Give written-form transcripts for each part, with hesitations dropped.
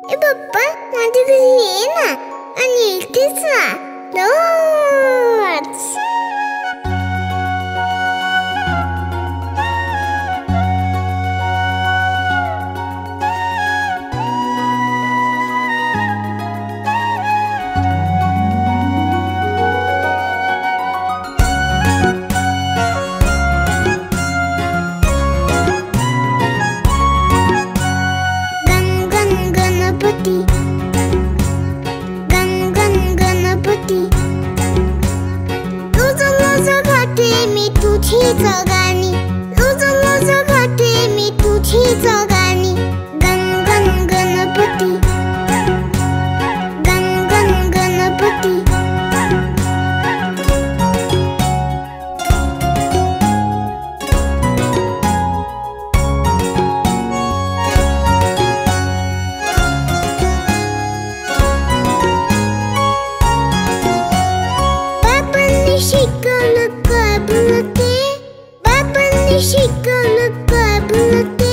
ए पप्पा माझ्या घरी ये ना आणि इथेच रोज. तुझीच गाणी रोज रोज गाते मी तुझीच गाणी. गण गण गणपती गण गण गणपती. बाबांनी शिकवलं काय बोलते, बाबांनी शिकवलं काय बोलते.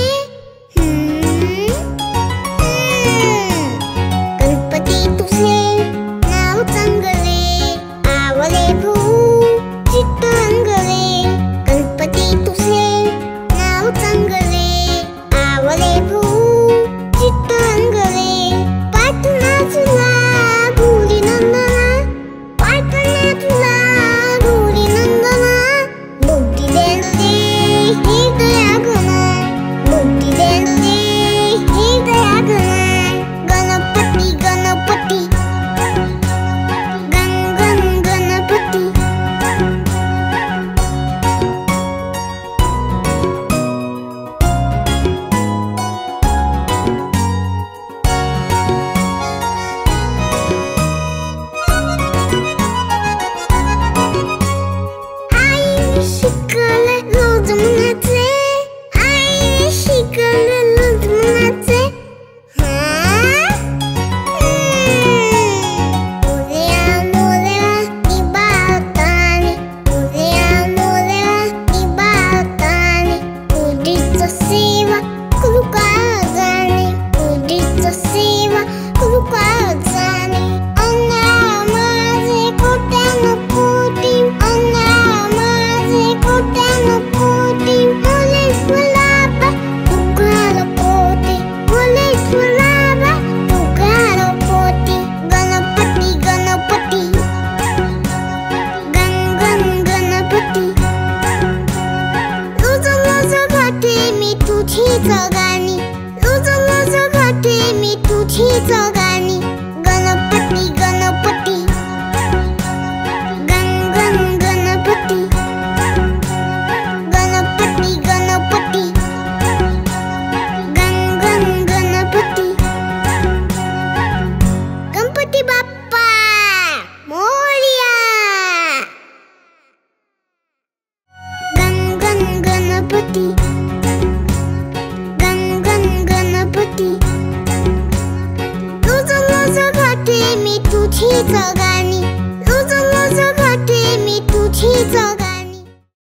गणपती तुझे नाव चांगले आवले भाऊ चित्रांगले. गणपती तुझे नाव चांगले आवले भाऊ चित्रांगले. पाठना तुला गुरी नंदना, पाठना तुला गुरी नंदना. बुद्धी देणं दे हृदया गण, बुद्धी देणं दे हृदया गण. गणपती गणपती गण गण गणपती. आईने शिकवलं रोज म्हणायचे, आईने शिकवलं रोज म्हणायचे. मोरया मोरया निभावतानी, मोरया मोरया निभावतानी. उडीचं सेवा करू का जाणे, उडीचं सेवा करू का जाणे. अंगा माझे कोट्यानं कोटी, अंगा माझे कोट्यानं कोटी. बोले गुलाबा तुकार पोटी, बोले गुलाबा तुकार पोटी. गणपती गणपती गण गण गणपती. रोज रोज गाते मी तुझीच गाणी, रोज रोज गाते मी तुझीच